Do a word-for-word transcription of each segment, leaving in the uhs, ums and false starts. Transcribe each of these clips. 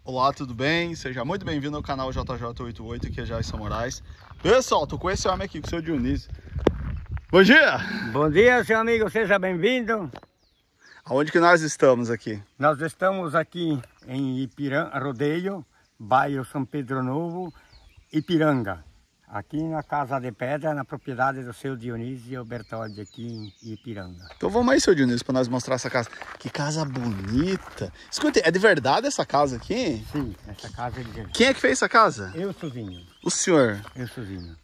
Olá, tudo bem? Seja muito bem-vindo ao canal J J oitenta e oito, aqui é Jason Moraes. Pessoal, tô com esse homem aqui, com o seu Dionísio. Bom dia! Bom dia, seu amigo, seja bem-vindo. Aonde que nós estamos aqui? Nós estamos aqui em Ipiranga, Rodeio, bairro São Pedro Novo, Ipiranga. Aqui na Casa de Pedra, na propriedade do seu Dionísio Bertoldi, aqui em Ipiranga. Então vamos aí, seu Dionísio, para nós mostrar essa casa. Que casa bonita! Escuta, é de verdade essa casa aqui? Sim, essa casa é de verdade. Quem é que fez essa casa? Eu sozinho. O senhor? Eu sozinho.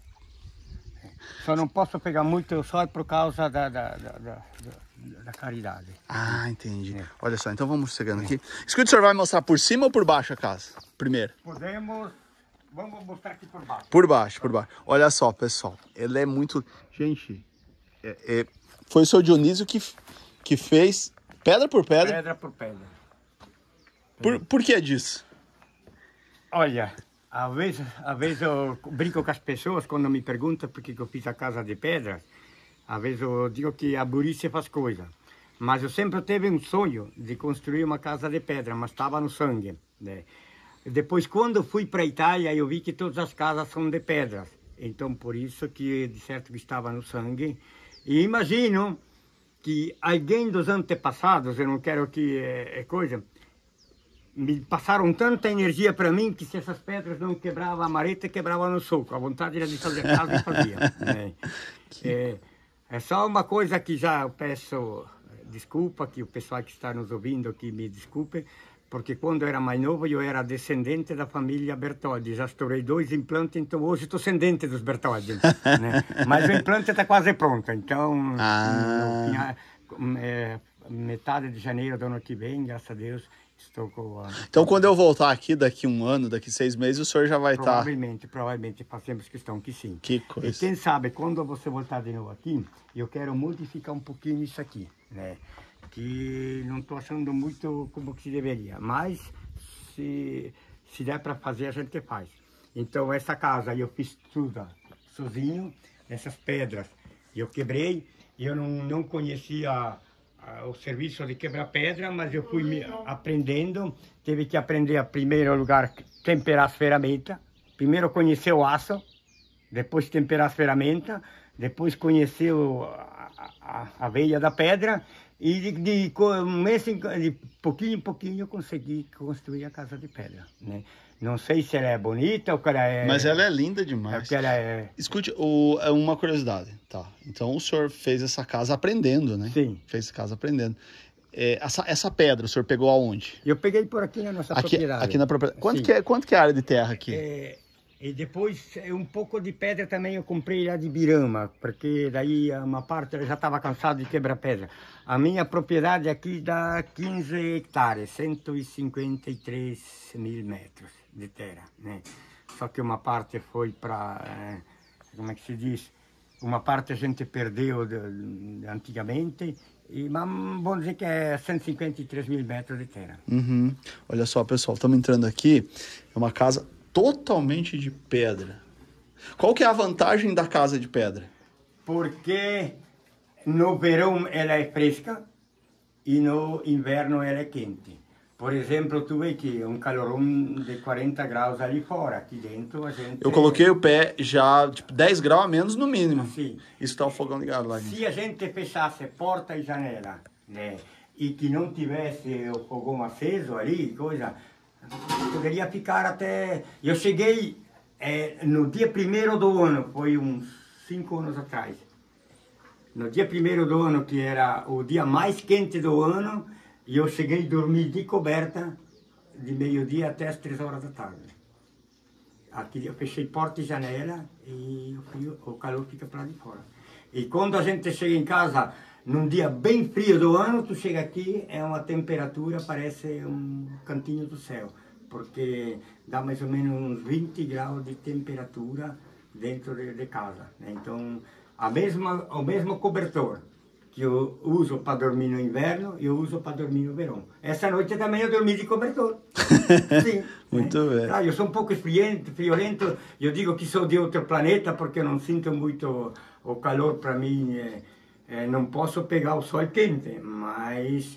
Só não posso pegar muito sol por causa da, da, da, da, da caridade. Ah, entendi. É. Olha só, então vamos chegando aqui. Escuta, o senhor vai mostrar por cima ou por baixo a casa? Primeiro. Podemos... Vamos mostrar aqui por baixo. Por baixo, por baixo. Olha só, pessoal. Ele é muito... Gente, é, é... foi o seu Dionísio que, que fez pedra por pedra. Pedra por pedra. Por, por que disso? Olha, às vezes, às vezes eu brinco com as pessoas quando me perguntam por que eu fiz a casa de pedra. Às vezes eu digo que a burrice faz coisa. Mas eu sempre tive um sonho de construir uma casa de pedra, mas estava no sangue, né? Depois, quando fui para a Itália, eu vi que todas as casas são de pedras. Então, por isso que, de certo, que estava no sangue. E imagino que alguém dos antepassados, eu não quero que é, é coisa, me passaram tanta energia para mim que se essas pedras não quebravam a mareta, quebrava no soco. A vontade era de fazer casa e fazia. Né? É, é só uma coisa que já eu peço desculpa, que o pessoal que está nos ouvindo aqui me desculpe, porque quando eu era mais novo eu era descendente da família Bertoldi, já estourei dois implantes, então hoje estou descendente dos Bertoldi, né? Mas o implante está quase pronto, então ah. no, é, metade de janeiro do ano que vem, graças a Deus, estou com... A... Então quando eu voltar aqui daqui um ano, daqui seis meses, o senhor já vai estar... Provavelmente, provavelmente, fazemos questão que sim. Que coisa. E quem sabe, quando você voltar de novo aqui, eu quero modificar um pouquinho isso aqui, né? Que não estou achando muito como que se deveria, mas se, se der para fazer, a gente faz. Então, essa casa eu fiz tudo sozinho, essas pedras eu quebrei, eu não, não conhecia a, o serviço de quebrar pedra, mas eu fui me aprendendo, tive que aprender, em primeiro lugar, temperar as ferramentas, primeiro conhecer o aço, depois temperar as ferramentas, depois conhecer o, a, a, a veia da pedra. E de, de, de, de pouquinho em pouquinho eu consegui construir a casa de pedra, né? Não sei se ela é bonita ou que ela é... Mas ela é linda demais. É ela é... Escute, o, é uma curiosidade, tá? Então o senhor fez essa casa aprendendo, né? Sim. Fez essa casa aprendendo. É, essa, essa pedra o senhor pegou aonde? Eu peguei por aqui na nossa aqui, propriedade. Aqui na propriedade. Quanto que, é, quanto que é a área de terra aqui? É... E depois um pouco de pedra também eu comprei lá de Birama, porque daí uma parte eu já estava cansado de quebrar pedra. A minha propriedade aqui dá quinze hectares, cento e cinquenta e três mil metros de terra, né? Só que uma parte foi para, é, como é que se diz, uma parte a gente perdeu de, de antigamente, e, mas vamos dizer que é cento e cinquenta e três mil metros de terra. Uhum. Olha só, pessoal, estamos entrando aqui, é uma casa totalmente de pedra. Qual que é a vantagem da casa de pedra? Porque no verão ela é fresca e no inverno ela é quente. Por exemplo, tu vê que um calorão de quarenta graus ali fora, aqui dentro a gente... Eu coloquei o pé já, tipo, dez graus a menos no mínimo. Sim. Isso tá o fogão ligado lá. Se a gente fechasse porta e janela, né, e que não tivesse o fogão aceso ali, coisa... Poderia ficar até... Eu cheguei é, no dia primeiro do ano, foi uns cinco anos atrás. No dia primeiro do ano, que era o dia mais quente do ano, eu cheguei a dormir de coberta de meio-dia até as três horas da tarde. Aqui eu fechei porta e janela e o, frio, o calor fica para lá de fora. E quando a gente chega em casa, num dia bem frio do ano, tu chega aqui, é uma temperatura, parece um cantinho do céu, porque dá mais ou menos uns vinte graus de temperatura dentro de, de casa, né? Então, a mesma, o mesmo cobertor que eu uso para dormir no inverno, eu uso para dormir no verão. Essa noite também eu dormi de cobertor. Sim. Muito né? bem. Ah, eu sou um pouco friolento, friolento, eu digo que sou de outro planeta porque eu não sinto muito o calor para mim. É, é, não posso pegar o sol quente, mas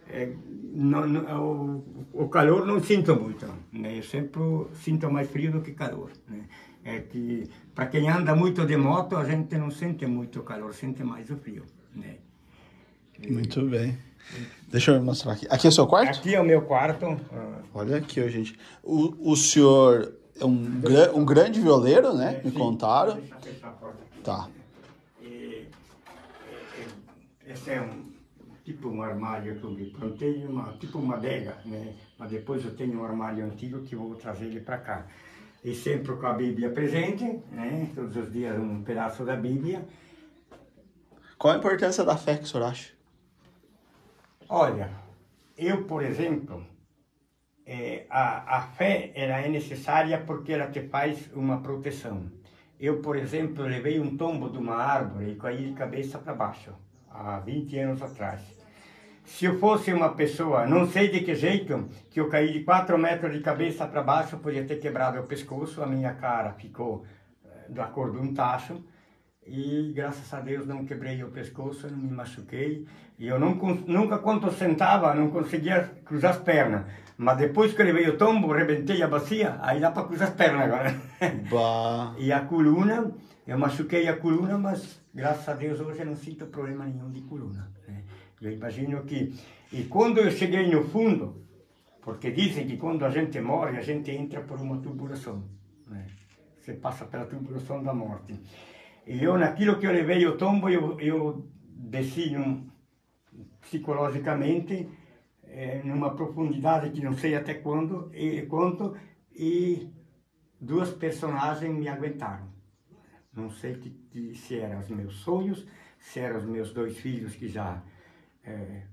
é, não, não, o, o calor não sinto muito, né? Eu sempre sinto mais frio do que calor, né? É que para quem anda muito de moto, a gente não sente muito o calor, sente mais o frio, né? Muito bem. Deixa eu mostrar aqui. Aqui é o seu quarto? Aqui é o meu quarto. Olha aqui, ó, gente. O, o senhor é um, gra um grande violeiro, né? Me contaram. Deixa eu fechar a porta aqui. Tá. E, e, e, esse é um tipo um armário que eu me plantei, uma, tipo uma adega, né? Mas depois eu tenho um armário antigo que eu vou trazer ele para cá. E sempre com a Bíblia presente, né? Todos os dias um pedaço da Bíblia. Qual a importância da fé que o senhor acha? Olha, eu, por exemplo, é, a, a fé ela é necessária porque ela te faz uma proteção. Eu, por exemplo, levei um tombo de uma árvore e caí de cabeça para baixo, há vinte anos atrás. Se eu fosse uma pessoa, não sei de que jeito, que eu caí de quatro metros de cabeça para baixo, podia ter quebrado o pescoço, a minha cara ficou da cor de um tacho. E graças a Deus não quebrei o pescoço, não me machuquei. E eu não, nunca, quando sentava, não conseguia cruzar as pernas. Mas depois que eu levei o tombo, rebentei a bacia, aí dá para cruzar as pernas agora. Bah. E a coluna, eu machuquei a coluna, mas graças a Deus hoje eu não sinto problema nenhum de coluna, né? Eu imagino que... E quando eu cheguei no fundo, porque dizem que quando a gente morre, a gente entra por uma tubulação, né? Você passa pela tubulação da morte. E eu, naquilo que eu levei o tombo, eu, eu desci num, psicologicamente, é, numa profundidade que não sei até quando, e, quanto, e duas personagens me aguentaram. Não sei que, que, se eram os meus sonhos, se eram os meus dois filhos que já... É,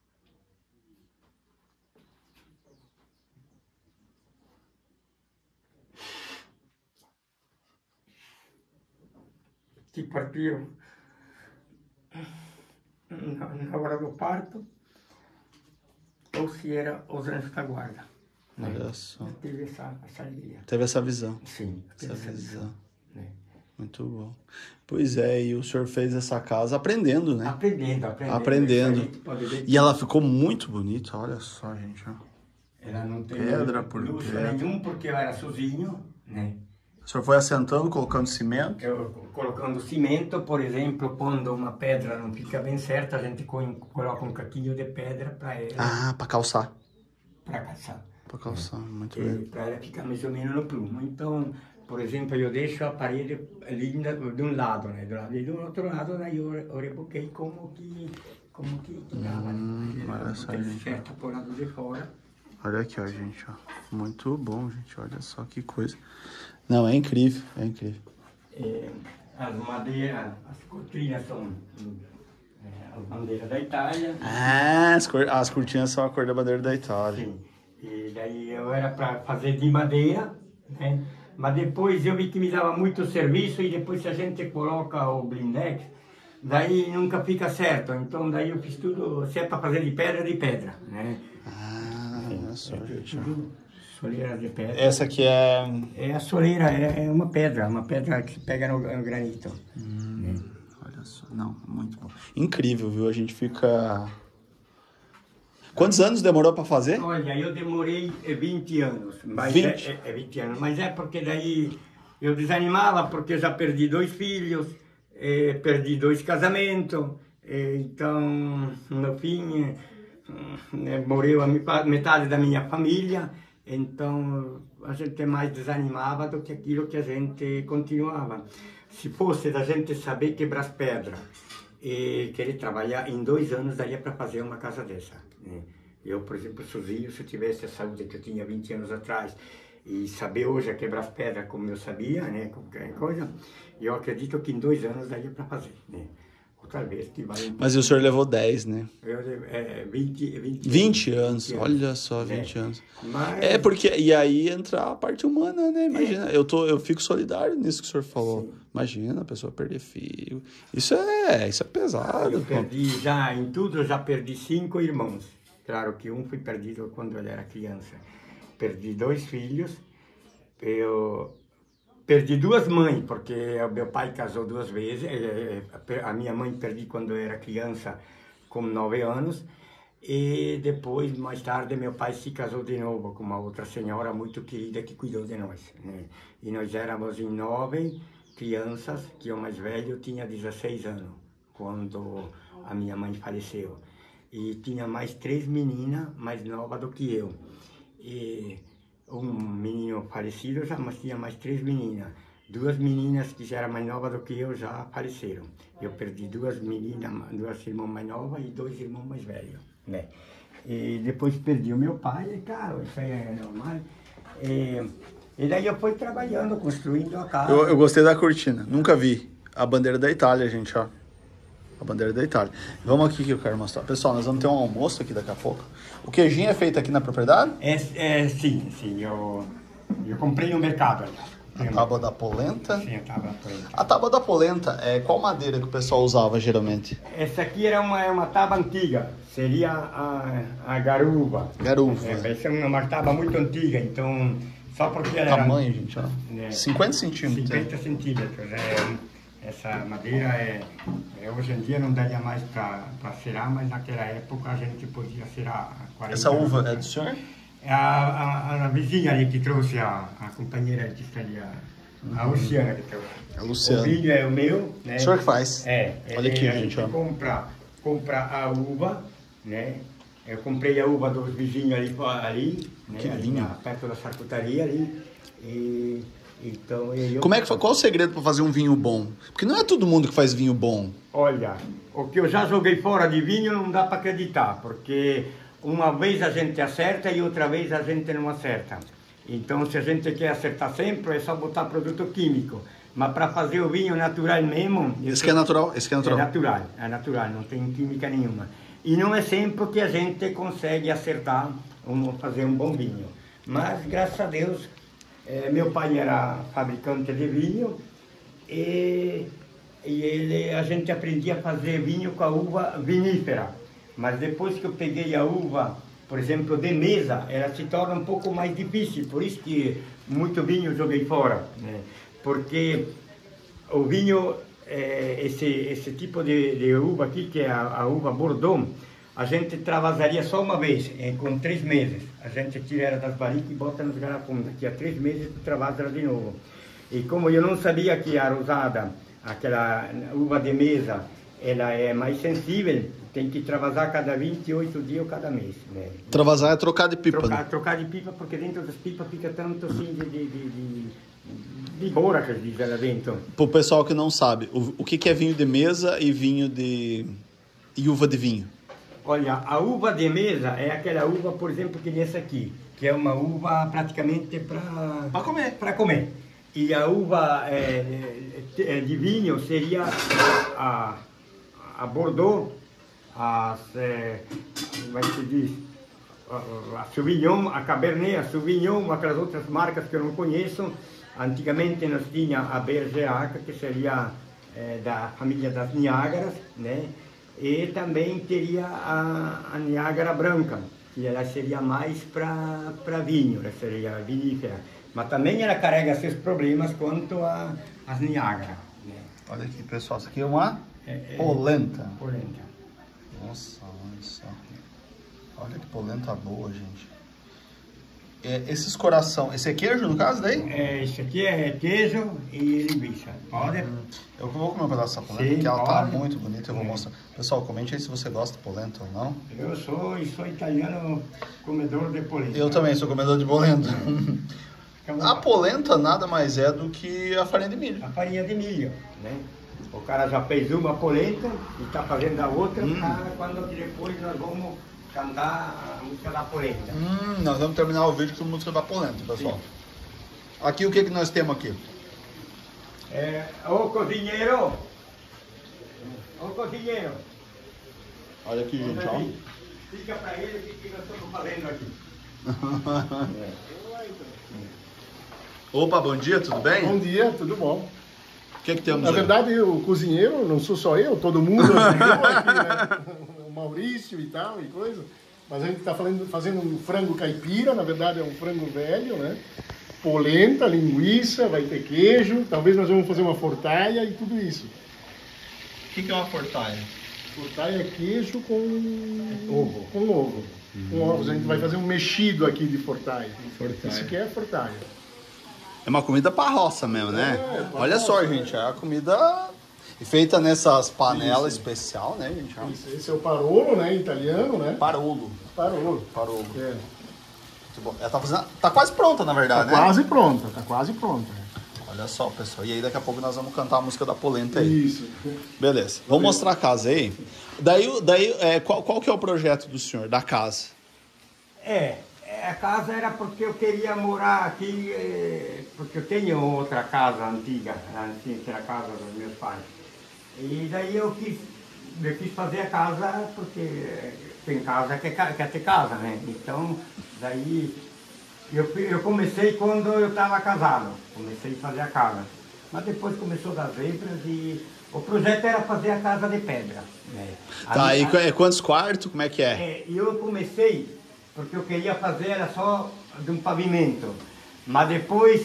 que partiram na, na hora do parto, ou se era os anjos da guarda. Né? Olha só. Eu tive essa, essa ideia. Teve essa visão. Sim, Essa, essa visão. visão. Né? Muito bom. Pois é, e o senhor fez essa casa aprendendo, né? Aprendendo, aprendendo. Aprendendo. E ela ficou muito bonita, olha só, gente. Ó. Ela não tem pedra por luxo pedra. nenhum, porque eu era sozinho, né? O senhor foi assentando, colocando cimento? Eu, colocando cimento, por exemplo, quando uma pedra não fica bem certa, a gente coloca um caquinho de pedra para ela. Ah, para calçar. Para calçar. Para calçar, é. Muito e bem. Para ela ficar mais ou menos no plumo. Então, por exemplo, eu deixo a parede linda de um lado, né? Do lado, e do outro lado, daí eu, eu reboquei como que como que dava, hum, né? Olha só, gente. Certo, por lado de fora. Olha aqui, ó, gente, ó. Muito bom, gente. Olha só que coisa. Não, é incrível, é incrível. É, as madeiras, as cortinas são é, as bandeiras da Itália. Ah, as, cor, as cortinas são a cor da bandeira da Itália. Sim. E daí eu era para fazer de madeira, né? Mas depois eu vi que me dava muito serviço e depois se a gente coloca o blindex, daí nunca fica certo. Então daí eu fiz tudo, se é para fazer de pedra, de pedra, né? Ah, olha só, é, gente. Soleira de pedra. Essa aqui é... É a soleira, é, é uma pedra, uma pedra que pega no, no granito. Hum, é. Olha só, não, muito bom. Incrível, viu? A gente fica... Quantos anos demorou para fazer? Olha, eu demorei vinte anos. Mas vinte? É, é, é vinte anos, mas é porque daí eu desanimava, porque eu já perdi dois filhos, eh, perdi dois casamentos, eh, então, no fim, eh, morreu a metade da minha família, então a gente mais desanimava do que aquilo que a gente continuava. Se fosse da gente saber quebrar as pedras e querer trabalhar, em dois anos daria para fazer uma casa dessa, né? Eu, por exemplo, sozinho, se eu tivesse a saúde que eu tinha vinte anos atrás e saber hoje a quebrar as pedras como eu sabia, né, qualquer coisa, eu acredito que em dois anos daria para fazer, né? Outra vez que vai... Mas o senhor levou dez, né? Eu, é, vinte, vinte, vinte anos, vinte olha só, vinte é. anos. Mas... É, porque, e aí entra a parte humana, né? Imagina, é. eu, tô, eu fico solidário nisso que o senhor falou. Sim. Imagina a pessoa perder filho. Isso é, isso é pesado. Eu perdi já, em tudo, eu já perdi cinco irmãos. Claro que um foi perdido quando eu era criança. Perdi dois filhos. Eu perdi duas mães, porque o meu pai casou duas vezes. A minha mãe perdi quando eu era criança, com nove anos. E depois, mais tarde, meu pai se casou de novo com uma outra senhora muito querida que cuidou de nós, né? E nós éramos em nove crianças, que o mais velho tinha dezesseis anos, quando a minha mãe faleceu. E tinha mais três meninas mais novas do que eu. E um menino falecido já, mas tinha mais três meninas. Duas meninas que já eram mais novas do que eu já faleceram. Eu perdi duas meninas, duas irmãs mais novas e dois irmãos mais velhos, né? E depois perdi o meu pai, e claro, isso aí é normal. E, e daí eu fui trabalhando, construindo a casa. Eu, eu gostei da cortina, nunca vi. A bandeira da Itália, gente, ó. A bandeira da Itália. Vamos aqui que eu quero mostrar. Pessoal, nós vamos ter um almoço aqui daqui a pouco. O queijinho é feito aqui na propriedade? É, é sim, sim. Eu, eu comprei no mercado, aliás. A tábua da polenta? Sim, a tábua da polenta. A tábua da polenta, é qual madeira que o pessoal usava geralmente? Essa aqui era uma, uma tábua antiga, seria a, a garuva. Garuva. É, essa é uma tábua muito antiga, então só porque ela Tamanho, era... gente, ó. É, cinquenta centímetros. cinquenta centímetros. É, essa madeira, é, é, hoje em dia não daria mais para serar, mas naquela época a gente podia serar quarenta. Essa uva é do senhor? É a, a, a vizinha ali que trouxe, a, a companheira que está ali, a, a Luciana que trouxe. A Luciana. O vinho é o meu, né? O senhor que faz? É. Olha aqui, a gente, ó. Compra, compra a uva, né? Eu comprei a uva dos vizinhos ali, ali, né? Que ali vinho. na, perto da charcutaria ali. E, então, eu... Como é que, qual o segredo para fazer um vinho bom? Porque não é todo mundo que faz vinho bom. Olha, o que eu já joguei fora de vinho não dá para acreditar, porque uma vez a gente acerta e outra vez a gente não acerta. Então, se a gente quer acertar sempre, é só botar produto químico. Mas para fazer o vinho natural mesmo... Esse que é natural? Esse que é natural? É natural, é natural, não tem química nenhuma. E não é sempre que a gente consegue acertar ou fazer um bom vinho. Mas, graças a Deus, é, meu pai era fabricante de vinho e, e ele, a gente aprendia a fazer vinho com a uva vinífera. Mas depois que eu peguei a uva, por exemplo, de mesa, ela se torna um pouco mais difícil. Por isso que muito vinho eu joguei fora, né? Porque o vinho, é, esse, esse tipo de, de uva aqui, que é a, a uva Bordeaux, a gente travasaria só uma vez, é, com três meses. A gente tira ela das barricas e bota nos garrafões. Daqui a três meses travasa ela de novo. E como eu não sabia que a rosada, aquela uva de mesa, ela é mais sensível, tem que travasar cada vinte e oito dias ou cada mês, né? Travasar é trocar de pipa, Trocar, né? trocar de pipa, porque dentro das pipas fica tanto assim de, de, de, de, de bora, que diz lá dentro. Pro pessoal que não sabe, o, o que, que é vinho de mesa e vinho de... e uva de vinho? Olha, a uva de mesa é aquela uva, por exemplo, que nessa aqui, que é uma uva praticamente para... Para comer. Para comer. E a uva é, é, de vinho seria a, a Bordeaux, a, é, como é que se diz? A, a Sauvignon, a Cabernet, a Sauvignon, aquelas outras marcas que eu não conheço. Antigamente nós tínhamos a Bergerac, que seria é, da família das Niágaras, né? E também teria a, a Niágara Branca, que ela seria mais para vinho, ela seria vinífera. Mas também ela carrega seus problemas quanto às Niágara, né? Olha aqui, pessoal, isso aqui é uma É, é, polenta. polenta. Nossa, olha só. Olha que polenta boa, gente. É, esses coração, esse é queijo no caso daí? É, isso aqui é queijo e linguiça. Pode? Hum. Eu vou comer um pedaço dessa polenta, Sim, porque ela pode. tá muito bonita, eu vou É. mostrar. Pessoal, comente aí se você gosta de polenta ou não. Eu sou, eu sou italiano comedor de polenta. Eu também sou comedor de polenta. Ficamos- A polenta nada mais é do que a farinha de milho. A farinha de milho, né? O cara já fez uma polenta e está fazendo a outra, Hum. cara, quando que depois nós vamos cantar a música da polenta. Hum, nós vamos terminar o vídeo com a música da polenta, pessoal. Aqui o que, que nós temos aqui? É, ô cozinheiro! Ô cozinheiro! Olha aqui, gente, ó. Fica para ele o que, que nós estamos fazendo aqui. Opa, bom dia, tudo bem? Bom dia, tudo bom? O que, que temos Na aí? verdade, o cozinheiro não sou só eu, todo mundo ajudou aqui, né? O Maurício e tal, e coisa. Mas a gente está fazendo um frango caipira, na verdade é um frango velho, né? Polenta, linguiça, vai ter queijo, talvez nós vamos fazer uma fortalha e tudo isso. O que, que é uma fortalha? Fortaia é queijo com Ovo. Com ovo. Hum. Com ovos. A gente vai fazer um mexido aqui de fortaia. Fortaia. Isso aqui é fortaia. É uma comida pra roça mesmo, né? É, pra Olha roça, só, né? gente, é a comida feita nessas panelas especial, né, gente? Isso, esse é o parolo, né? Italiano, né? Parolo. Parolo. Parolo. É. Muito bom. Ela tá, fazendo... tá quase pronta, na verdade, Tá né? quase pronta, tá quase pronta. Olha só, pessoal. E aí daqui a pouco nós vamos cantar a música da polenta aí. Isso. Beleza. Vamos mostrar a casa aí. Daí, daí é, qual, qual que é o projeto do senhor, da casa? É, a casa era porque eu queria morar aqui, eh, porque eu tenho outra casa antiga, assim, que era a casa dos meus pais. E daí eu quis, eu quis fazer a casa porque tem casa que quer, quer ter casa, né? Então, daí eu, eu comecei quando eu estava casado, comecei a fazer a casa. Mas depois começou a dar zebras e o projeto era fazer a casa de pedra. Né? Tá, Aí- e qu- é quantos quartos? Como é que é? é, e eu comecei porque eu queria fazer era só de um pavimento, mas depois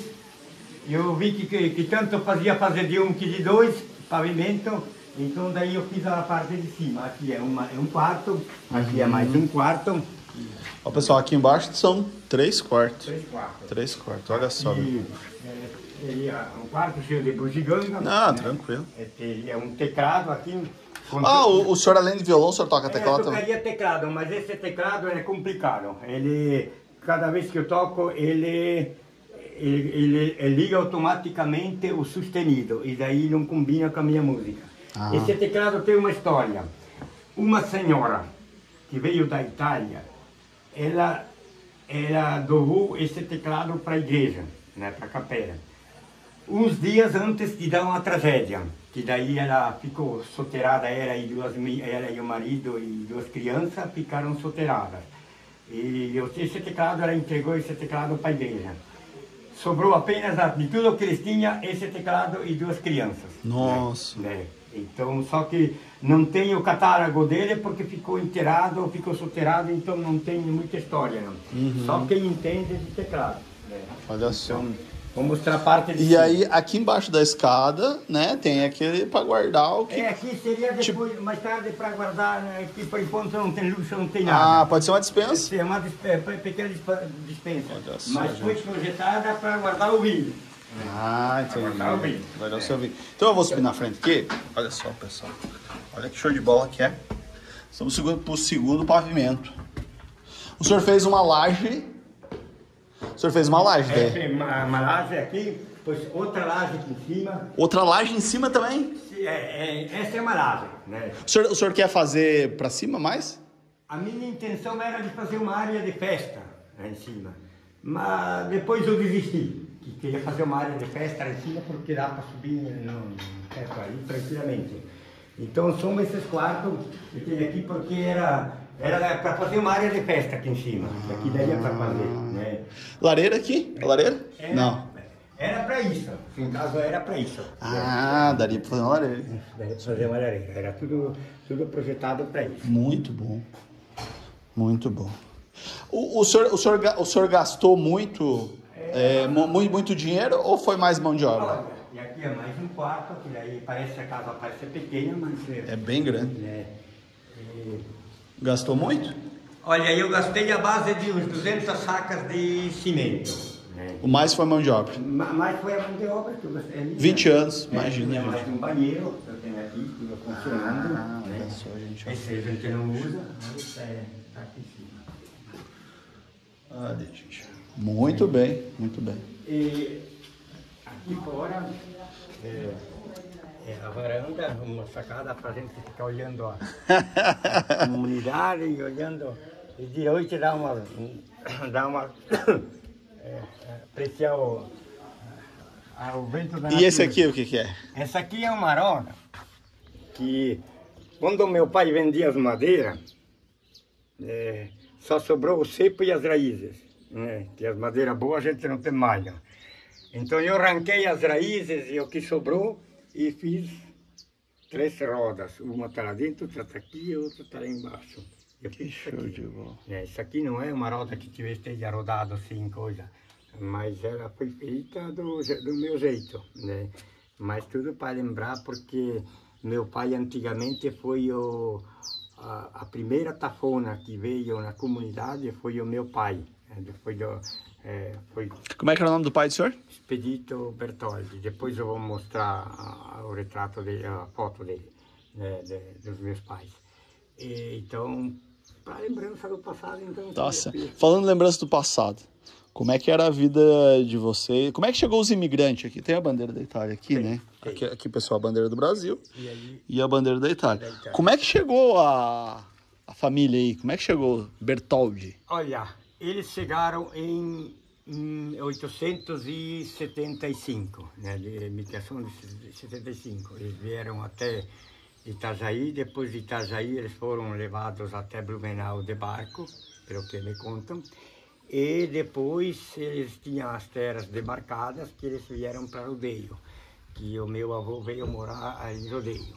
eu vi que, que, que tanto fazia fazer de um que de dois pavimento, então daí eu fiz a parte de cima. Aqui é, uma, é um quarto, aqui é mais um quarto, Ó, pessoal, aqui embaixo são três quartos. três quartos. Três quartos, olha só. E, é, teria um quarto cheio de bugiganga. Ah, né? tranquilo. É, teria um teclado aqui. com- Ah, o, o senhor além de violão, o senhor toca É, teclado eu também? tocaria teclado, mas esse teclado é complicado. Ele, cada vez que eu toco, ele, ele, ele, ele liga automaticamente o sustenido e daí não combina com a minha música. Ah. Esse teclado tem uma história. Uma senhora que veio da Itália, ela, ela doou esse teclado para a igreja, né, para a capela. Uns dias antes de dar uma tragédia, que daí ela ficou solteirada, ela e, duas, mi- ela e o marido e duas crianças ficaram solteiradas. E eu- esse teclado, ela entregou esse teclado para a igreja. Sobrou apenas, a- de tudo que eles tinham, esse teclado e duas crianças. Nossa. Né? Então, só que não tem o catálogo dele porque ficou enterrado, ficou solteirado, então não tem muita história. Não. Só quem entende de teclado. Né? Olha só. Então, vou mostrar a parte de E cima. aí, aqui embaixo da escada, né, tem aquele pra guardar o que... É, aqui seria depois, mais tarde, para guardar, né, que por enquanto não tem luz, não tem Ah, nada. pode ser uma dispensa? É uma disp- é, pequena disp- dispensa, Olha só, mas foi projetada para guardar o vinho. Ah, entendi. guardar o vinho. Vai dar o seu vinho. Então eu vou subir na frente aqui. Olha só, pessoal. Olha que show de bola que é. Estamos seguindo pro segundo pavimento. O senhor fez uma laje. O senhor fez uma laje, É, né? tem uma, uma laje aqui, depois outra laje aqui em cima. Outra laje em cima também. É, é, essa é uma laje, né? O senhor, o senhor quer fazer pra cima mais? A minha intenção era de fazer uma área de festa lá em cima, mas depois eu desisti, que queria fazer uma área de festa lá em cima porque dá para subir no teto aí tranquilamente. Então são esses quartos que tem aqui porque era era para fazer uma área de festa aqui em cima, que aqui daria para fazer, né? Lareira aqui? A lareira? Era, Não. Era para isso, em caso era para isso. Ah, daria pra fazer uma lareira. Daria para fazer uma lareira, era tudo tudo projetado para isso. Muito bom. Muito bom. O, o, senhor, o, senhor, ga- o senhor gastou muito, é, mu- muito, muito dinheiro ou foi mais mão de obra? Olha, e aqui é mais um quarto, que daí parece que a casa parece pequena, mas É bem grande. né, e- Gastou muito? olha, eu gastei a base de uns duzentas sacas de cimento. Né? O mais foi mão de obra. Ma- Mas foi a mão de obra que eu gastei. ali, vinte né? anos, É, imagina, tinha gente. mais um banheiro que eu tenho aqui, tudo funcionando. Ah, né? olha só, gente, ó. Esse a gente não usa, mas é, tá aqui em cima. Olha, gente. Muito bem, muito bem. E aqui fora é, é a varanda, uma sacada para a gente ficar olhando a, a comunidade e olhando. E de noite dá uma. Dá uma é, é, apreciar o, a- o vento da E esse natureza. aqui, o que que é? Essa aqui é uma arona que quando meu pai vendia as madeiras, é, só sobrou o cepo e as raízes, né? Que as madeiras boas a gente não tem mais. Né? Então eu arranquei as raízes e o que sobrou e fiz três rodas. Uma está lá dentro, outra está aqui e outra está lá embaixo. Eu fiz isso Show aqui. de bola. É, isso aqui não é uma roda que tivesse esteja rodado assim, coisa, mas ela foi feita do, je- do meu jeito, né? Mas tudo para lembrar porque Meu pai antigamente foi o, a, a primeira tafona que veio na comunidade, foi o meu pai. Depois do, é, foi Como é que era o nome do pai do senhor? Expedito Bertoldi. Depois eu vou mostrar a, a, o retrato dele, a foto dele, né, de, dos meus pais. E, então, para lembrança do passado, então... Nossa, falando lembrança do passado, como é que era a vida de você? Como é que chegou os imigrantes aqui? Tem a bandeira da Itália aqui, tem, né? Tem. Aqui, aqui, pessoal, a bandeira do Brasil e, aí, e a bandeira da Itália. da Itália. Como é que chegou a, a família aí? Como é que chegou Bertoldi? Olha, eles chegaram em, em oitocentos e setenta e cinco, né? De imigração de setenta e cinco. Eles vieram até Itajaí, depois de Itajaí eles foram levados até Blumenau de barco, pelo que me contam. E depois eles tinham as terras demarcadas que eles vieram para Rodeio, que o meu avô veio morar em Rodeio.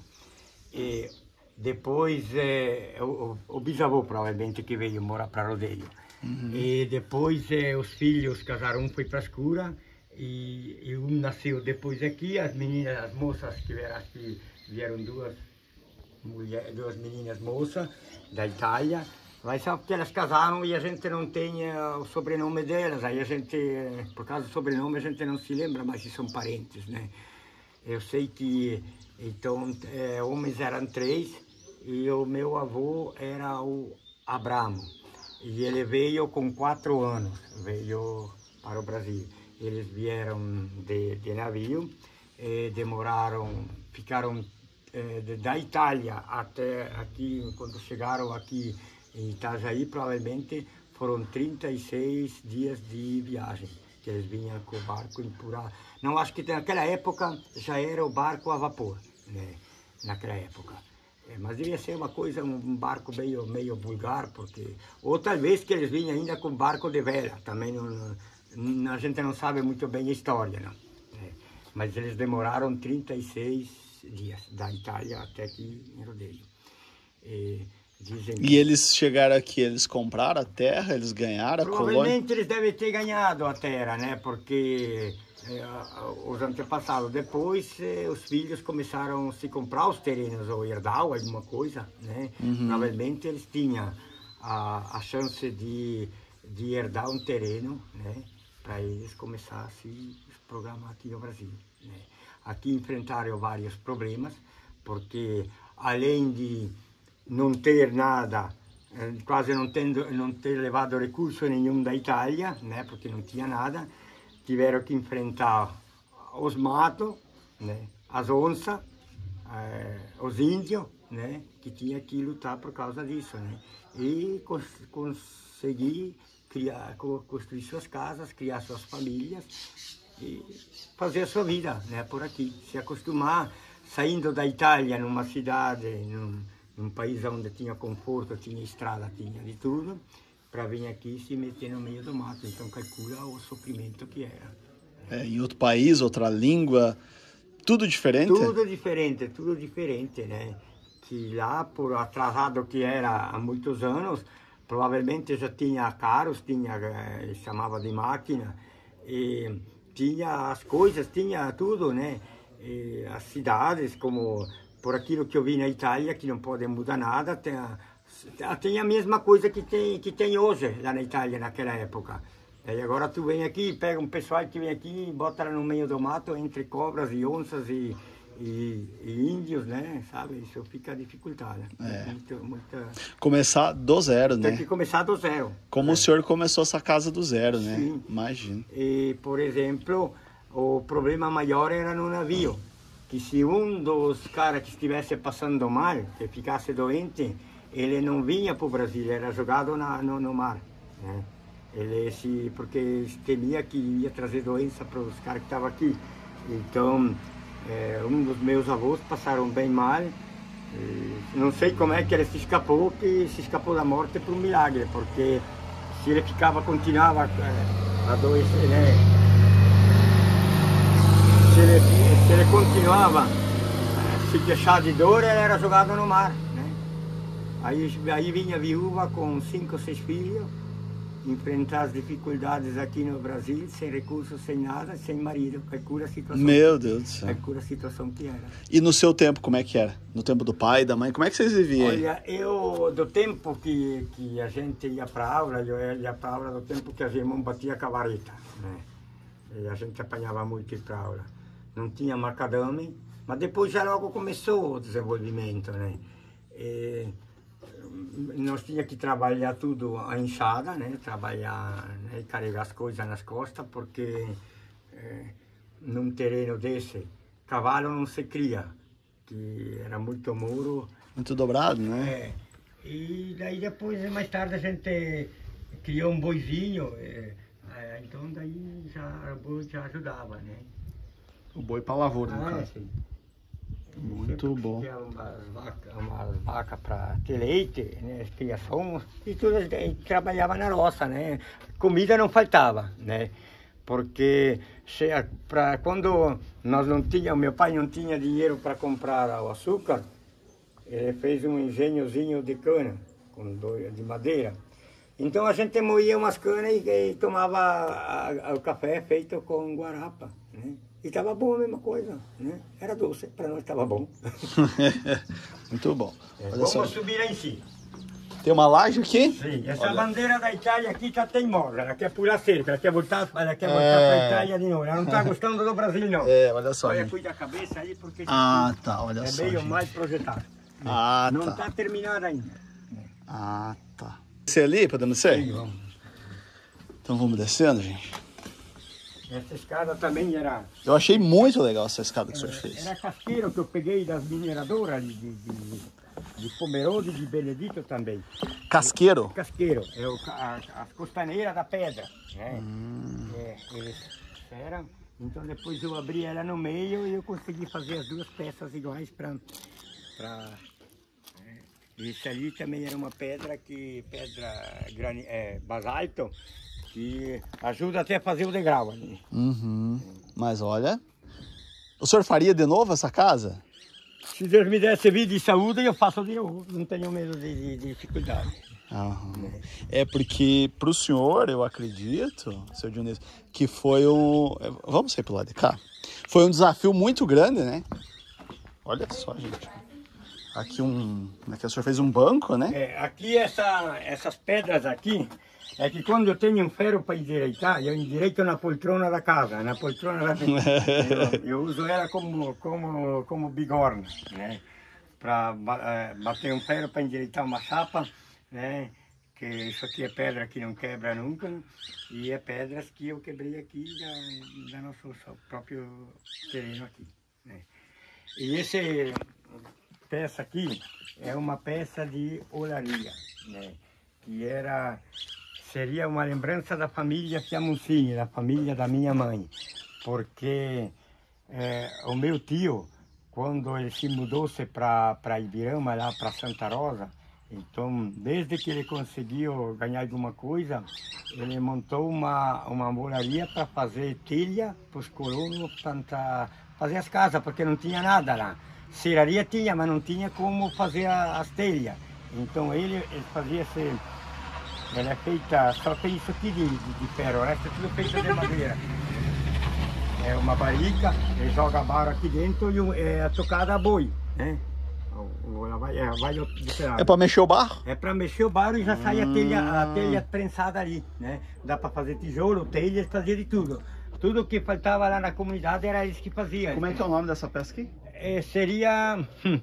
E depois, é, o, o bisavô provavelmente que veio morar para Rodeio. Uhum. E depois é, os filhos casaram, um foi para a Escura e, e um nasceu depois aqui. As meninas, as moças que vieram aqui, vieram duas, mulher, duas meninas moças da Itália. Mas só porque elas casaram e a gente não tem uh, o sobrenome delas, aí a gente, por causa do sobrenome, a gente não se lembra mais se são parentes, né? Eu sei que, então, é, homens eram três e o meu avô era o Abramo. E ele veio com quatro anos, veio para o Brasil. Eles vieram de, de navio, e demoraram, ficaram é, de, da Itália até aqui, quando chegaram aqui, em Itajaí, provavelmente foram trinta e seis dias de viagem, que eles vinham com o barco empurrar. Não, acho que naquela época já era o barco a vapor, né? Naquela época. É, mas devia ser uma coisa, um barco meio, meio vulgar, porque... Ou talvez que eles vinham ainda com barco de vela, também não, não, a gente não sabe muito bem a história, não. É, mas eles demoraram trinta e seis dias, da Itália até aqui em Rodeio. E, Dizem que... E eles chegaram aqui, eles compraram a terra, eles ganharam a colônia? Provavelmente eles devem ter ganhado a terra, né? Porque é, os antepassados, depois é, os filhos começaram a se comprar os terrenos, ou herdar alguma coisa, né? Uhum. Provavelmente eles tinham a, a chance de, de herdar um terreno, né? Para eles começarem a se programar aqui no Brasil, né? Aqui enfrentaram vários problemas, porque além de não ter nada, quase não, tendo, não ter levado recurso nenhum da Itália, né, porque não tinha nada, tiveram que enfrentar os matos, né, as onças, eh, os índios, né, que tinha que lutar por causa disso, né, e cons conseguir criar, construir suas casas, criar suas famílias e fazer a sua vida, né, por aqui, se acostumar, saindo da Itália numa cidade, num, um país onde tinha conforto, tinha estrada, tinha de tudo, para vir aqui e se meter no meio do mato. Então calcula o sofrimento que era. É, em outro país, outra língua, tudo diferente? Tudo diferente, tudo diferente, né? Que lá, por atrasado que era há muitos anos, provavelmente já tinha carros, tinha, eh, chamava de máquina, e tinha as coisas, tinha tudo, né? E as cidades, como... Por aquilo que eu vi na Itália, que não pode mudar nada, tem a, tem a mesma coisa que tem, que tem hoje lá na Itália, naquela época. E agora tu vem aqui, pega um pessoal que vem aqui e bota lá no meio do mato, entre cobras e onças e, e, e índios, né? Sabe? Isso fica dificultado. É. Muito, muita... Começar do zero, né? Tem que começar do zero. Como é. O senhor começou essa casa do zero, né? Sim. Imagina. E, por exemplo, o problema maior era no navio. Que se um dos caras que estivesse passando mal, que ficasse doente, ele não vinha para o Brasil, ele era jogado na, no, no mar, né? Ele se, porque temia que ia trazer doença para os caras que estavam aqui. Então, é, um dos meus avós passaram bem mal. Não sei como é que ele se escapou, que se escapou da morte por um milagre, porque se ele ficava, continuava é, a adoecer, né? Se ele, se ele continuava a se queixar de dor, ele era jogado no mar, né? Aí, aí vinha viúva com cinco ou seis filhos enfrentar as dificuldades aqui no Brasil, sem recursos, sem nada, sem marido. Calcula a situação. Meu Deus do céu. Calcula a situação que era. E no seu tempo, como é que era? No tempo do pai, da mãe, como é que vocês viviam aí? Olha, eu, do tempo que, que a gente ia para aula, eu ia para aula do tempo que as irmãs batiam a vareta, né? E a gente apanhava muito para aula. Não tinha macadame, mas depois já logo começou o desenvolvimento, né? E nós tínhamos que trabalhar tudo a enxada, né? Trabalhar, né? Carregar as coisas nas costas, porque é, num terreno desse, cavalo não se cria, que era muito muro. Muito dobrado, né? É. E daí depois, mais tarde, a gente criou um boizinho, é, é, então daí já, o boi já ajudava, né? O boi para lavoura, no Ah, caso. sim. Muito Sempre bom. tinha umas vacas, umas vacas para ter leite, né, criação, e tudo a gente trabalhava na roça, né? Comida não faltava, né? Porque se, a- pra, quando nós não tínhamos, meu pai não tinha dinheiro para comprar o açúcar, ele fez um engenhozinho de cana, com dois, de madeira. Então a gente moía umas canas e, e tomava a- a- o café feito com guarapa, né? E estava bom a mesma coisa, né? Era doce, para nós estava bom. Muito bom. Olha Vamos só. subir lá em cima. Tem uma laje aqui? Sim, essa Olha. bandeira da Itália aqui está teimosa, ela quer pular cerca, ela quer voltar, ela quer voltar É. para a Itália de novo, ela não está gostando do Brasil não. É, olha só, Olha, gente. cuida a cabeça aí porque isso Ah, aqui tá, olha é só, meio gente. mais projetado. Ah, Não tá. está terminada ainda. Ah, tá. Descer ali, podemos descer? Sim, vamos. Então vamos descendo, gente. Essa escada também era, Eu achei muito legal essa escada que o senhor fez. era casqueiro que eu peguei das mineradoras de, de, de, de Pomerode e de Benedito também. Casqueiro? Casqueiro, é o, ca- a, as costaneiras da pedra, né? Hum. É, eles eram, então depois eu abri ela no meio e eu consegui fazer as duas peças iguais para... Isso ali também era uma pedra que, pedra grani, é, basalto, que ajuda até a fazer o degrau ali. Uhum. Mas olha, o senhor faria de novo essa casa? Se Deus me desse vida e saúde, eu faço de novo, não tenho medo de, de, de dificuldade. Aham. É porque para o senhor, eu acredito, seu Dionísio, que foi um... Vamos sair pro lado de cá. Foi um desafio muito grande, né? Olha só, gente. Aqui um... Aqui o senhor fez um banco, né? É, aqui essa, essas pedras aqui, é que quando eu tenho um ferro para endireitar, eu endireito na poltrona da casa, na poltrona da eu, eu uso ela como, como, como bigorna, né? Para bater um ferro para endireitar uma chapa, né? Que isso aqui é pedra que não quebra nunca, e é pedras que eu quebrei aqui da, da nosso próprio terreno aqui, né? E esse peça aqui é uma peça de olaria, né? Que era, seria uma lembrança da família Fiamoncini, da família da minha mãe, porque é, o meu tio, quando ele se mudou-se para Ibirama, lá para Santa Rosa, então, desde que ele conseguiu ganhar alguma coisa, ele montou uma, uma moraria para fazer telha para os colonos, para fazer as casas, porque não tinha nada lá. Serraria tinha, mas não tinha como fazer a- as telhas. Então ele, ele fazia esse... Ela é feita, só tem isso aqui de, de, de ferro, o resto é tudo feito de madeira. É uma barrica, ele joga barro aqui dentro e um- é tocada a boi, né? O- o- Ela vai, é, vai de ferro. É para mexer o barro? É para mexer o barro e já sai a telha, a telha prensada ali, né? Dá para fazer tijolo, telhas, fazer de tudo. Tudo que faltava lá na comunidade era eles que faziam. Como é que é o nome dessa peça aqui? É, seria hum,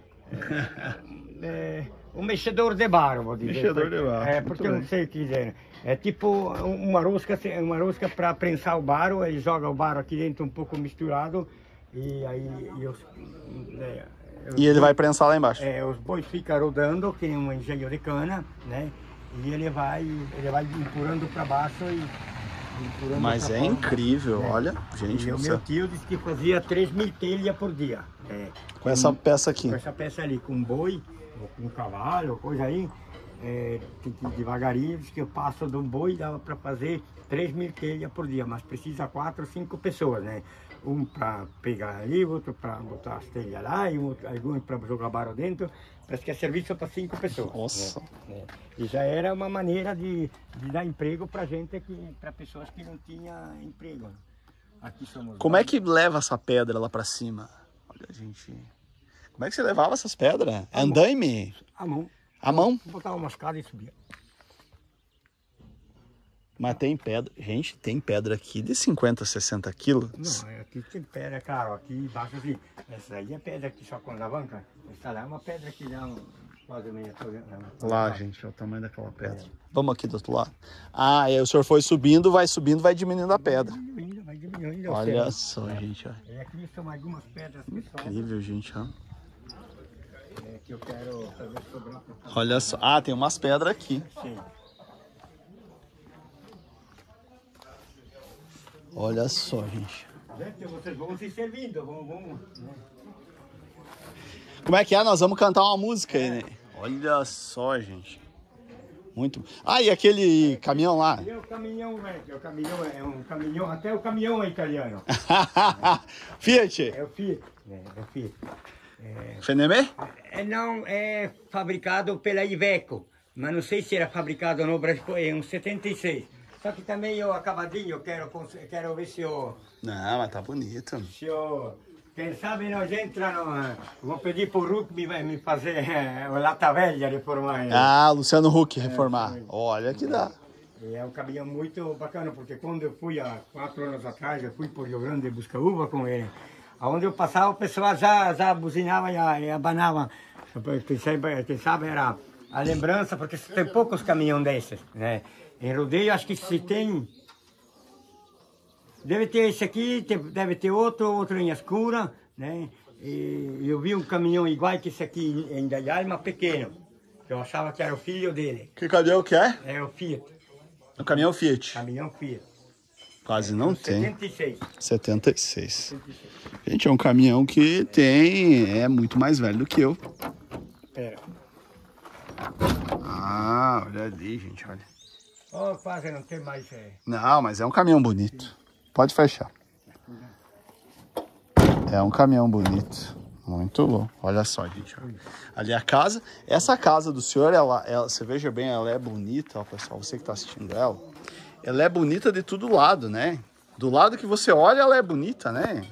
é, um mexedor de barro, vou dizer. Mexedor de barro, É, muito porque eu não bem. sei o que dizer. É tipo uma rosca, uma rosca para prensar o barro, ele joga o barro aqui dentro um pouco misturado e aí e os, é, os E ele boi- vai prensar lá embaixo. é, os bois ficam rodando, que nem um engenho de cana, né? E ele vai, ele vai empurrando para baixo e empurrando Mas pra é fora. incrível, É. olha, gente E do o céu. meu tio disse que fazia três mil telhas por dia. É, Com essa peça aqui. com essa peça ali, com boi, ou com cavalo, coisa aí, é, tem que ir devagarinho, diz que eu passo do boi, dava para fazer três mil telhas por dia, mas precisa quatro, cinco pessoas, né? Um para pegar ali, outro para botar as telhas lá, e um, alguns para jogar barro dentro. Parece que é serviço para cinco pessoas. Nossa. Né? E já era uma maneira de, de dar emprego para gente, para pessoas que não tinham emprego. Aqui somos Como é que leva essa pedra lá pra cima? Olha, gente. Como é que você levava essas pedras? A Andaime? a mão. A mão? Botava uma escada e subia. Mas tem pedra. Gente, tem pedra aqui de cinquenta, sessenta quilos. Não, aqui tem pedra, claro, aqui embaixo assim. Essa aí é pedra aqui só com alavanca. Essa lá é uma pedra que dá um, quase meia tonelada. Lá, gente, é o tamanho daquela pedra. É. Vamos aqui do outro lado. Ah, e aí o senhor foi subindo, vai subindo, vai diminuindo a pedra. Vai diminuindo, vai diminuindo. Olha só, é. gente. Ó. E aqui são algumas pedras que são. Incrível, gente, ó. É, que eu quero fazer sobrar. Olha só. Ah, tem umas pedras aqui. Sim. Olha só, gente. Gente, vocês vão se servindo, vão, vão. Como é que é? Nós vamos cantar uma música aí, né? Olha só, gente. Muito. Ah, e aquele caminhão lá? É o caminhão, velho. O caminhão é um caminhão, até o caminhão é italiano. Fiat? É o Fiat. É, é o Fiat. É... Fenemé? É, não, é fabricado pela Iveco, mas não sei se era fabricado no Brasil, é um setenta e seis. Só que também eu acabadinho, eu quero, quero ver se eu... Não, mas tá bonito. Se eu... Quem sabe nós entramos, no... Vou pedir pro Huck me, me fazer é, o Lata Velha reformar. Ah, Luciano Huck reformar. É, olha que dá. E é um caminhão muito bacana, porque quando eu fui há quatro anos atrás, eu fui por Rio Grande buscar uva com ele. Onde eu passava, o pessoal já, já buzinava e, e abanava. Quem sabe, quem sabe era a lembrança, porque tem poucos caminhões desses, né? Em rodeio, acho que se tem... Deve ter esse aqui, deve ter outro, outro em escura, né? E eu vi um caminhão igual que esse aqui em Indaial, mas pequeno. Eu achava que era o filho dele. Que caminhão que é? É o Fiat. O caminhão Fiat. Caminhão Fiat. Quase não é tem. setenta e seis. setenta e seis. Gente, é um caminhão que tem... É muito mais velho do que eu. Pera. Ah, olha ali, gente, olha. Oh, quase não tem mais... É... Não, mas é um caminhão bonito. Pode fechar. É um caminhão bonito. Muito bom. Olha só, gente. Olha. Ali a casa. Essa casa do senhor, ela, ela, você veja bem, ela é bonita, ó, pessoal. Você que está assistindo ela. Ela é bonita de todo lado, né? Do lado que você olha, ela é bonita, né?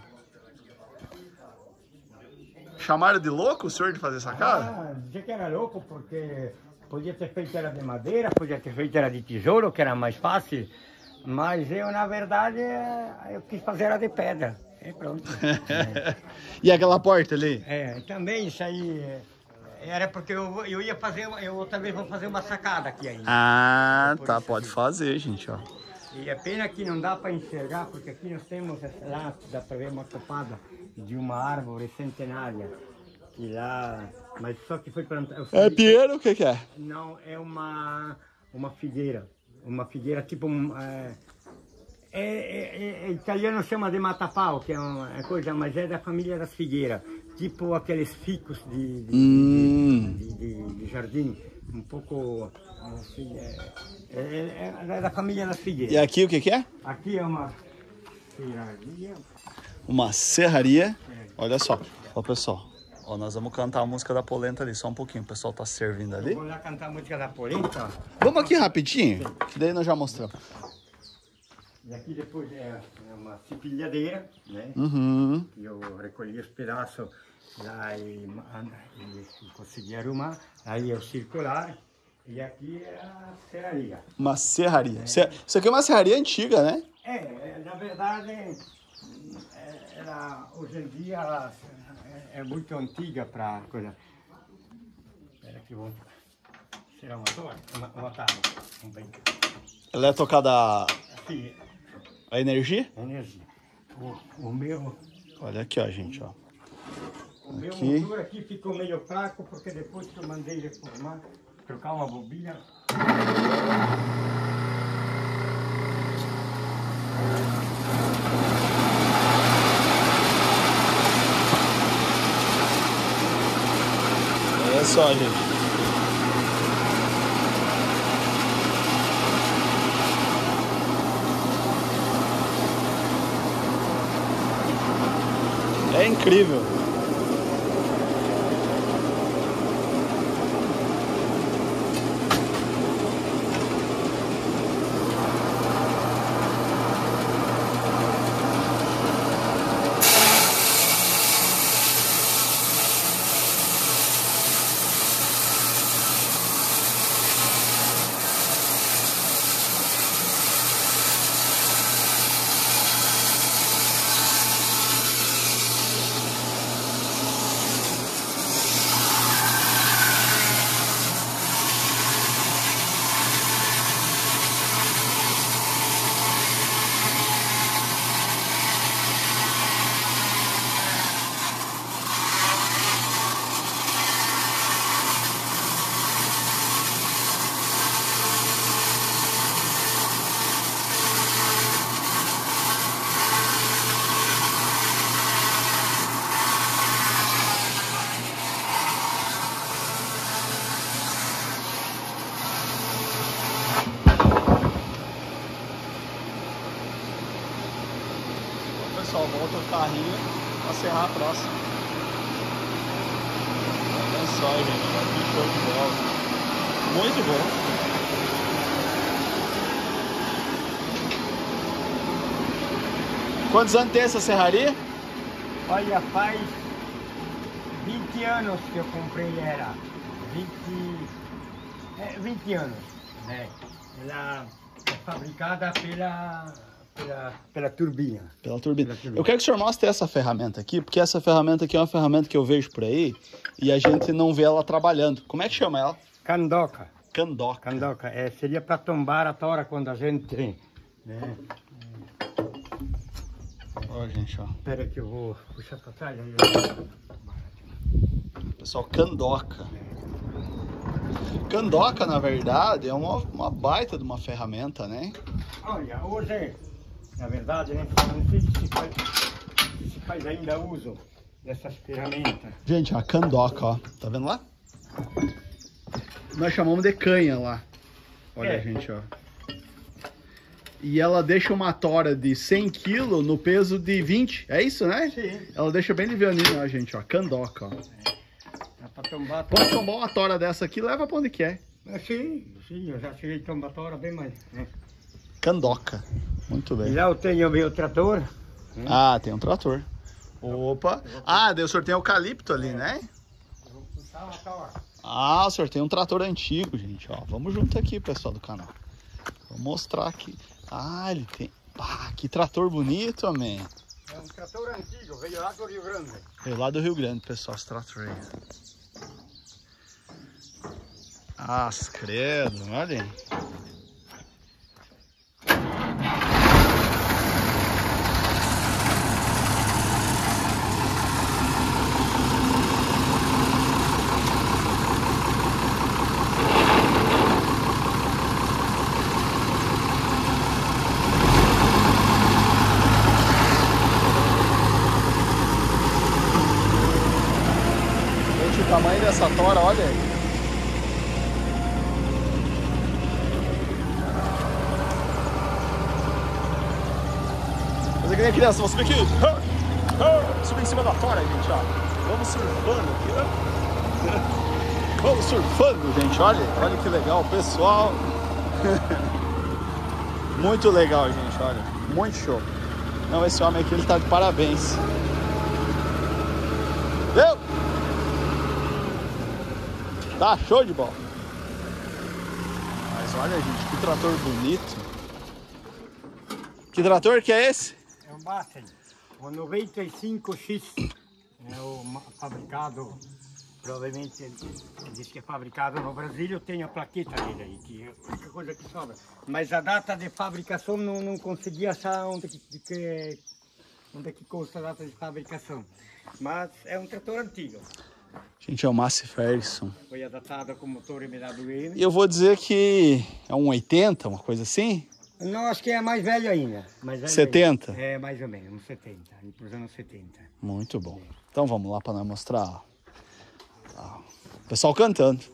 Chamaram de louco o senhor de fazer essa casa? Ah, dizia que era louco porque podia ter feito ela de madeira, podia ter feito ela de tijolo, que era mais fácil. Mas eu, na verdade, eu quis fazer ela de pedra. E pronto. É. E aquela porta ali? É, também isso aí era porque eu, eu ia fazer, eu também vou fazer uma sacada aqui ainda. Ah, tá, pode fazer, gente, ó. E é pena que não dá para enxergar, porque aqui nós temos, lá dá para ver uma copada de uma árvore centenária. Que lá, mas só que foi plantada... É pinheiro, o que que é? Não, é uma, uma figueira. Uma figueira tipo... Um, é, é, é, é, italiano chama de matapau, que é uma é coisa, mas é da família das figueiras. Tipo aqueles ficus de, de, hum. de, de, de jardim. Um pouco... Assim, é, é, é da família das figueiras. E aqui o que que é? Aqui é uma serraria. Uma serraria. Olha só. Ó, pessoal. Ó, nós vamos cantar a música da polenta ali, só um pouquinho. O pessoal tá servindo ali. Vamos lá cantar a música da polenta. Vamos aqui rapidinho, sim, que daí nós já mostramos. E aqui depois é uma cipilhadeira, né? Uhum. Eu recolhi os pedaços lá e, e consegui arrumar. Aí é o circular. E aqui é a serraria. Uma serraria. É. Isso aqui é uma serraria antiga, né? É, é na verdade, é, ela, hoje em dia ela é, é muito antiga para coisa. Espera que vou... Será uma torre? Uma, uma tábua. Um bem. Ela é tocada a, Sim. a energia? Energia. O, o meu... Olha aqui, ó, gente, ó. O meu aqui. motor aqui ficou meio fraco, porque depois que eu mandei reformar, trocar uma bobina. Olha só, gente. É incrível. Pessoal, volta o carrinho para serrar a próxima. Olha só, gente, que show de bola. Muito bom. Quantos anos tem essa serraria? Olha, faz vinte anos que eu comprei ela. vinte, é, vinte anos. Né? Ela é fabricada pela... Pela, pela turbina. Pela turbina. Pela turbina. Eu quero que o senhor mostre essa ferramenta aqui, porque essa ferramenta aqui é uma ferramenta que eu vejo por aí e a gente não vê ela trabalhando. Como é que chama ela? Candoca. Candoca. Candoca. É, seria para tombar a tora quando a gente... Né? Ó, gente, ó. Espera que eu vou puxar para trás. Pessoal, candoca. Candoca, na verdade, é uma, uma baita de uma ferramenta, né? Olha, hoje... Na verdade, né? Não sei se se faz, se faz ainda uso dessas ferramentas. Gente, a candoca, ó. Tá vendo lá? Nós chamamos de canha lá. Olha, É. gente, ó. E ela deixa uma tora de cem quilos no peso de vinte. É isso, né? Sim. Ela deixa bem livianinho, ó, gente, ó. Candoca, ó. Dá para tombar... Pode tombar uma tora dessa aqui, leva pra onde quer. É, sim, sim, eu já cheguei a tombar a tora bem mais. Né? Candoca. Muito E bem. lá eu tenho meu trator. Ah, tem um trator. Opa. Ah, daí o senhor tem eucalipto ali, né? Eu vou puxar uma tora. Ah, o senhor tem um trator antigo, gente, ó. Vamos junto aqui, pessoal do canal. Vou mostrar aqui. Ah, ele tem... Ah, que trator bonito, amém. É um trator antigo, veio lá do Rio Grande. Veio lá do Rio Grande, pessoal, esse trator aí. Ah, credo, olha aí. Gente, o tamanho dessa tora, olha aí. Fazer que nem criança, vamos subir aqui. Subir em cima da tora, gente, ó. Vamos surfando aqui, ó. Vamos surfando, gente, olha. Olha que legal, pessoal. Muito legal, gente, olha. Muito show. Não, esse homem aqui, ele tá de parabéns. Deu! Tá show de bola. Mas olha, gente, que trator bonito. Que trator que é esse? É um Bassen, o noventa e cinco X. É o ma- fabricado, provavelmente ele diz que é fabricado no Brasil. Eu tenho a plaqueta dele aí, que é a única coisa que sobra. Mas a data de fabricação não, não consegui achar onde que, de que, onde é que consta a data de fabricação. Mas é um trator antigo. Gente, é o Massey Ferguson. Foi adaptado com motor M W M. E eu vou dizer que é um oitenta, uma coisa assim? Não, acho que é mais velho ainda. Mais velho setenta? ainda. É, mais ou menos, uns setenta, para os anos setenta. Muito bom. Então vamos lá para nós mostrar. Ó. Ó, o pessoal cantando.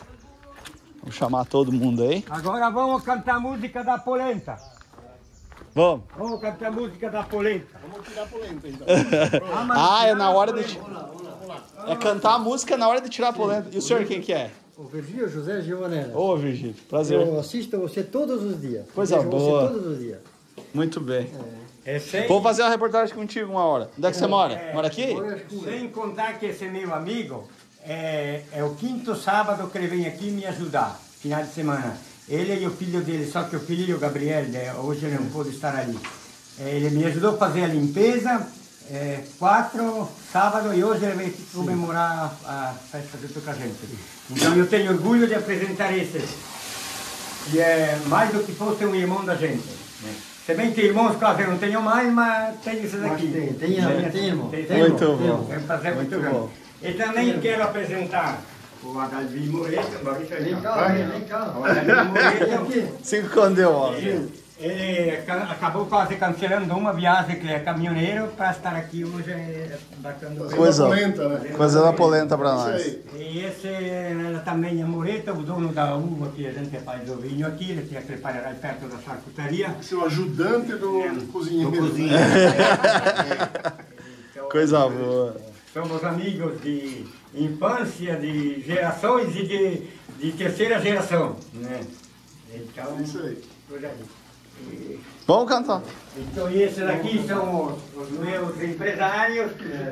Vamos chamar todo mundo aí. Agora vamos cantar a música da polenta. Vamos. Vamos cantar a música da polenta. Vamos tirar a polenta, então. Ah, é na hora de... É cantar a música na hora de tirar a polenta. E o senhor quem que é? O Virgílio José Giovanella. Ô, Virgílio, prazer. Eu assisto você todos os dias. Coisa Vejo boa. Você todos os dias. Muito bem. É sem, Vou fazer uma reportagem contigo uma hora. Onde é que você mora? Mora aqui? sem contar que esse meu amigo é, é o quinto sábado que ele vem aqui me ajudar, final de semana. Ele e o filho dele, só que o filho, o Gabriel, né, hoje ele não pôde estar ali. É, ele me ajudou a fazer a limpeza, é, quatro sábado, e hoje ele veio aqui comemorar a, a festa junto com a gente. Então eu tenho orgulho de apresentar esse, que é mais do que fosse um irmão da gente. Né? Se bem que irmãos quase eu não tenho mais, mas tem esses aqui. Tem, tem, tem, tem irmão. Tem, Tem Muito irmão, bom. tem irmão. é um prazer muito grande. E também quero apresentar o Adalvi Moreto. Vem cá, vem, vem cá. O Adalvi Moreto. Aqui. Cinco quando deu, ó. Ele, ele ca- acabou quase cancelando uma viagem que ele é caminhoneiro para estar aqui hoje é, embarcando. Coisa, polenta, né? fazendo a polenta pra Isso nós. aí. E esse ela também é Moreto, o dono da uva que a gente faz o vinho aqui, ele tem aquele parerai perto da charcutaria. Seu ajudante do cozinheiro. Do cozinheiro. Então, Coisa boa. somos amigos de infância, de gerações e de, de terceira geração. Né? Então, Isso aí. por aí. E, Vamos cantar. então, e esses aqui são os, os meus empresários.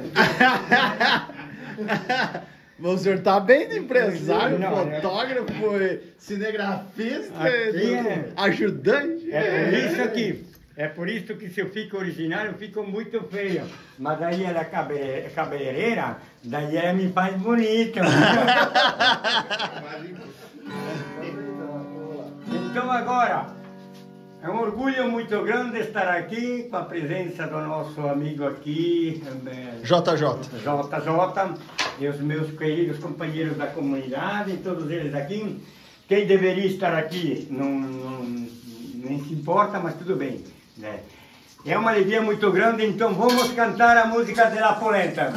O senhor tá bem de empresário, Não, né? fotógrafo, cinegrafista, Aqui é- ajudante. É por isso que, é por isso que se eu fico original, eu fico muito feio. Mas daí ela é cabe- cabeleireira, daí ela me faz bonito. Então agora, é um orgulho muito grande estar aqui com a presença do nosso amigo aqui, eh, J J. J J, e os meus queridos companheiros da comunidade, todos eles aqui. Quem deveria estar aqui não, não, nem se importa, mas tudo bem. Né? É uma alegria muito grande, então vamos cantar a música da polenta.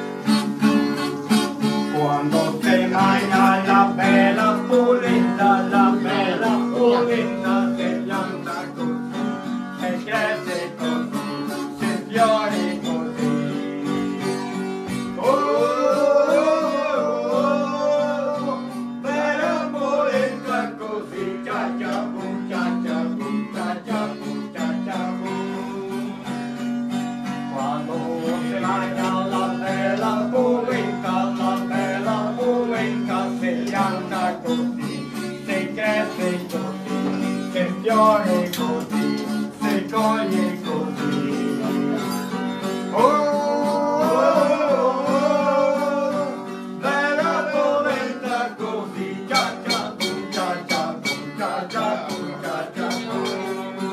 Quando se mangia la bella polenta, la bella polenta se pianta così, se cresce così, se fiore così. Oh, oh, oh, bella polenta così, cia cia bum, cia cia bum, cia cia bum, cia cia bum. Quando se mangia la bella polenta, la bella polenta se pianta così, se cresce così, se fiore così, se coglie così. Oh, oh, oh, bella polenta così, cia cia bum, cia cia bum, cia cia bum, cia cia bum.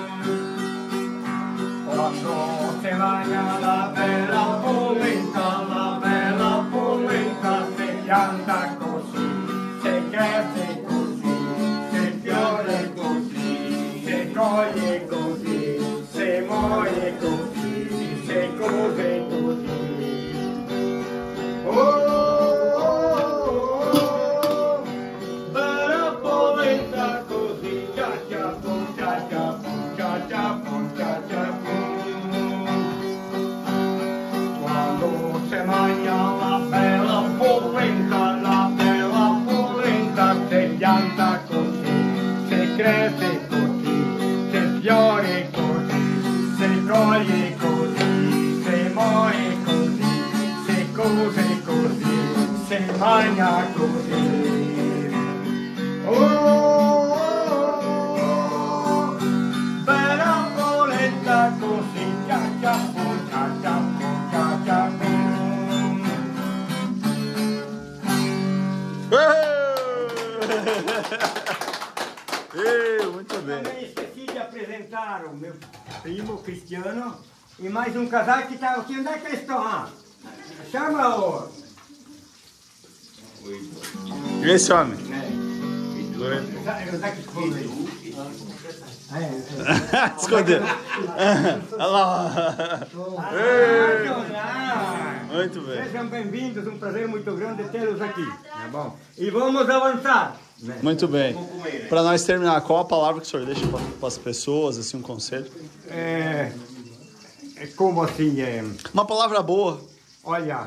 Quando se mangia la bella polenta, la bella polenta se pianta così, se cresce così, se fiore così, se coglie così, se muore così, se cose così. Oh, oh, oh, bella polenta così, cia cia bum, cia cia bum, cia cia bum, cia cia bum. Quando se mangia la bella polenta, la bella polenta se pianta così, se cresce così, se fiore così, se coglie così, se muore così, se cose così, se mangia così. Oh, oh, oh, bella polenta così, cia cia bum, cia cia bum, cia cia bum. Ei, muito bem. Também esqueci de apresentar o meu primo Cristiano e mais um casal que está aqui. Onde é que eles estão? Ah, chama o... E esse homem? Onde é que ficou ele? Ah, é, é. Escondeu. Olha lá. Ah, Muito bem. sejam bem-vindos, um prazer muito grande tê-los aqui. Tá bom? E vamos avançar. Né? Muito bem. Para nós terminar, qual a palavra que o senhor deixa para as pessoas, assim, um conselho? É, é como assim, é, Uma palavra boa. olha,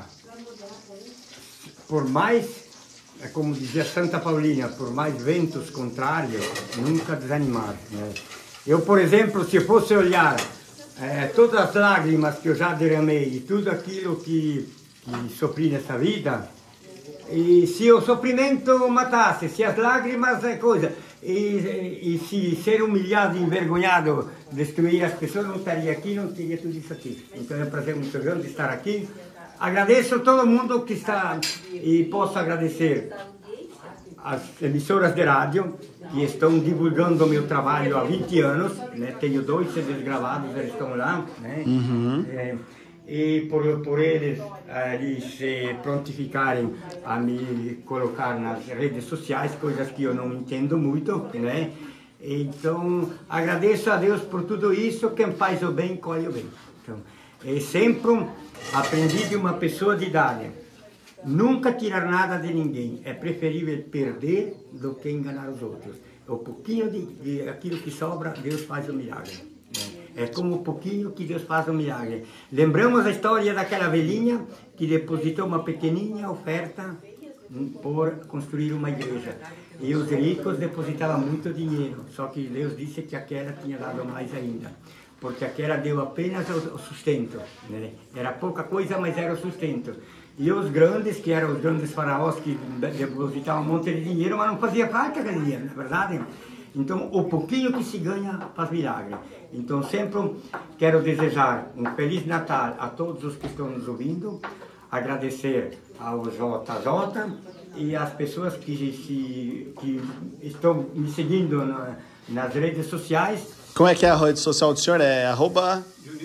por mais, é como dizia Santa Paulina, por mais ventos contrários, nunca desanimar. Né? Eu, por exemplo, se fosse olhar é, todas as lágrimas que eu já derramei e tudo aquilo que, que sofri nessa vida, e se o sofrimento matasse, se as lágrimas é coisa, e, e, e se ser humilhado e envergonhado destruir as pessoas, não estaria aqui, não teria tudo isso aqui. Então é um prazer muito grande estar aqui. Agradeço a todo mundo que está, e posso agradecer as emissoras de rádio que estão divulgando o meu trabalho há vinte anos, né? Tenho dois C Ds gravados, eles estão lá, né? Uhum. É, e por, por eles, eles se prontificarem a me colocar nas redes sociais, coisas que eu não entendo muito, né? Então, agradeço a Deus por tudo isso. Quem faz o bem, colhe o bem. Então, é sempre aprendi de uma pessoa de idade: nunca tirar nada de ninguém. É preferível perder do que enganar os outros. O pouquinho de, de aquilo que sobra, Deus faz o milagre. É como um pouquinho que Deus faz um milagre. Lembramos a história daquela velhinha que depositou uma pequenininha oferta por construir uma igreja. E os ricos depositavam muito dinheiro, só que Deus disse que aquela tinha dado mais ainda, porque aquela deu apenas o sustento, né? Era pouca coisa, mas era o sustento. E os grandes, que eram os grandes faraós, que depositavam um monte de dinheiro, mas não fazia falta aquele dinheiro, não é verdade? Então, o pouquinho que se ganha faz milagre. Então, sempre quero desejar um Feliz Natal a todos os que estão nos ouvindo, agradecer ao J J e às pessoas que, se, que estão me seguindo na, nas redes sociais. Como é que é a rede social do senhor? É arroba...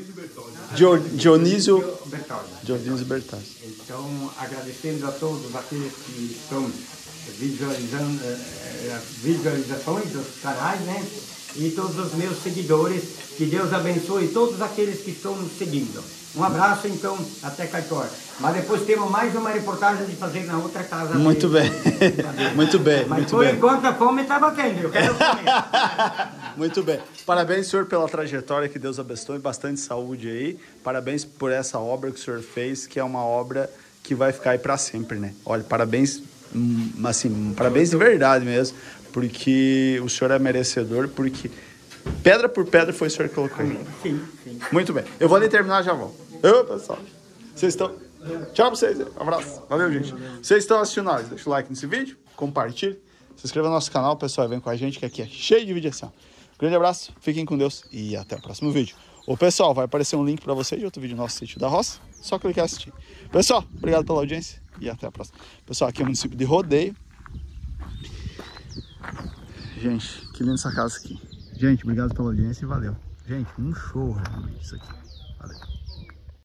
Dionísio Bertoldi. Dionísio Bertoldi. Então, agradecendo a todos aqueles que estão visualizando, eh, visualizações dos canais, né? E todos os meus seguidores, que Deus abençoe todos aqueles que estão nos seguindo. Um abraço, então, até Caicó. Mas depois temos mais uma reportagem de fazer na outra casa. Muito bem, muito bem, Mas muito por bem. enquanto a fome está batendo, eu quero comer. Muito bem. Parabéns, senhor, pela trajetória, que Deus abençoe, bastante saúde aí. Parabéns por essa obra que o senhor fez, que é uma obra que vai ficar aí para sempre, né? Olha, parabéns, assim, parabéns de verdade mesmo, porque o senhor é merecedor, porque pedra por pedra foi o senhor que colocou. Sim, sim. Muito bem. Eu vou ali terminar, já volto. Ô, pessoal, vocês estão... Tchau pra vocês, um abraço. Valeu, gente. Vocês estão assistindo nós, deixa o like nesse vídeo, compartilhe, se inscreva no nosso canal, pessoal, vem com a gente, que aqui é cheio de vídeo assim, ó. Grande abraço, fiquem com Deus e até o próximo vídeo. Ô, pessoal, vai aparecer um link pra vocês de outro vídeo do nosso Sítio da Roça, só clicar e assistir. Pessoal, obrigado pela audiência e até a próxima. Pessoal, aqui é o município de Rodeio. Gente, que linda essa casa aqui. Gente, obrigado pela audiência e valeu. Gente, um show realmente isso aqui. Valeu.